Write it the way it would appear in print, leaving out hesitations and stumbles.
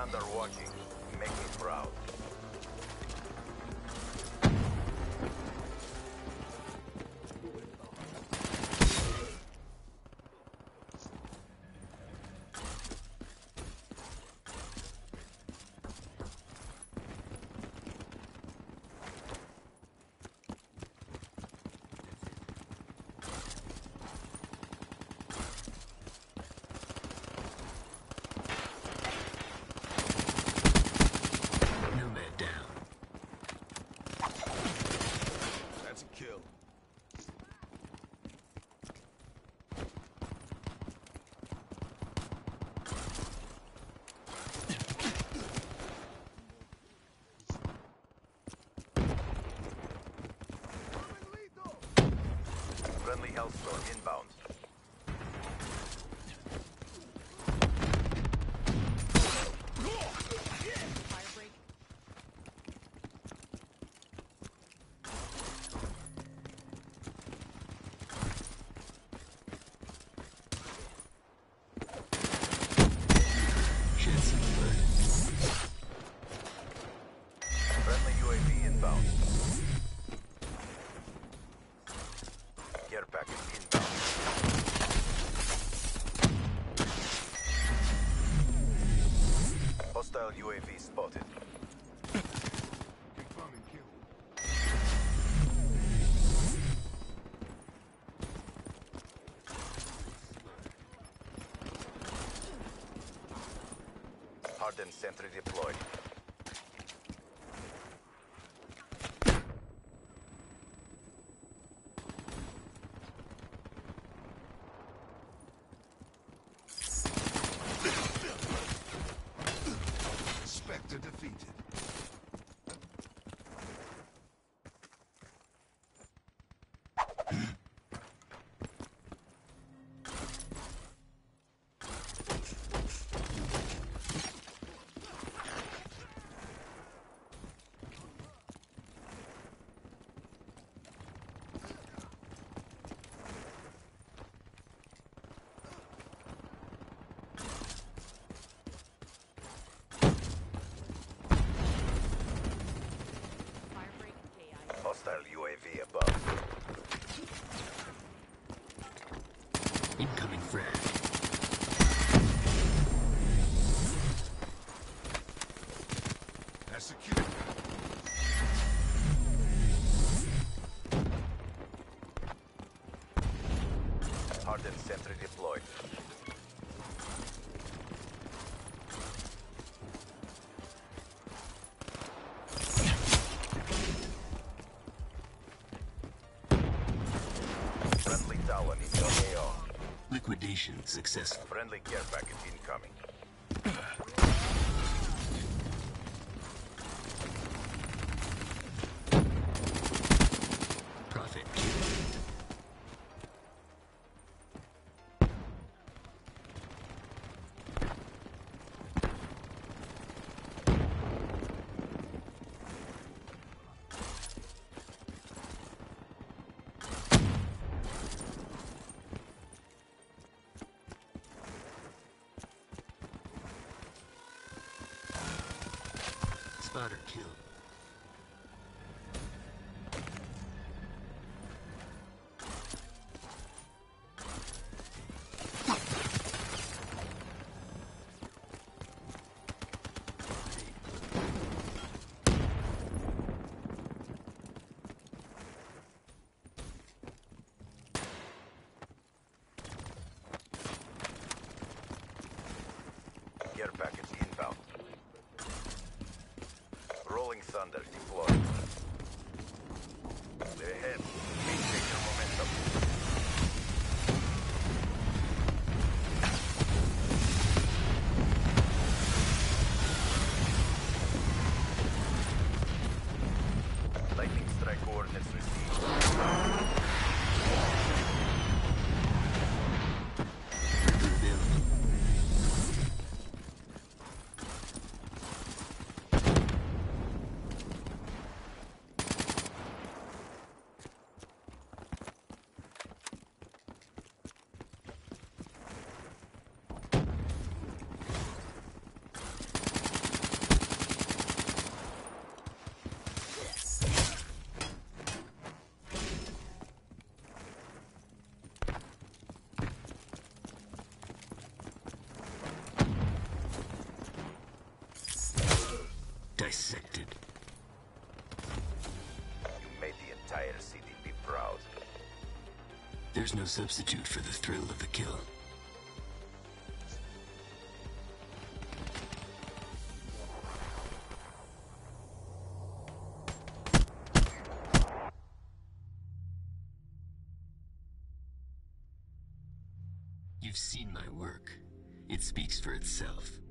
Commander watching. Make me proud. Friendly Hellstorm inbound. Friendly UAV inbound. Care package inbound. Hostile UAV spotted. Confirming kill. Hardened sentry deployed. Spectre defeated. Hostile UAV above. Incoming frag. That's secure. Hardened sentry deployed. Friendly Talon in your AO. Liquidation successful. Friendly care package incoming. Profit kill. Spotter kill. Care package inbound. Rolling Thunder deployed. They're ahead. Maintain your momentum. Lightning strike coordinates received. Dissected. You made the entire CDP proud. There's no substitute for the thrill of the kill. You've seen my work. It speaks for itself.